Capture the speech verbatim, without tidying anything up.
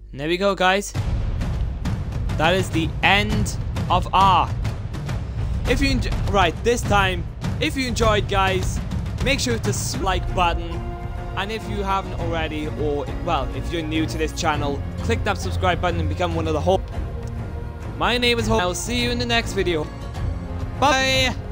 And there we go, guys. That is the end of Ark. If you enjoy, right, this time, if you enjoyed, guys, make sure to smash the like button. And if you haven't already, or, well, if you're new to this channel, click that subscribe button and become one of the whole. My name is Ho. I'll see you in the next video. Bye!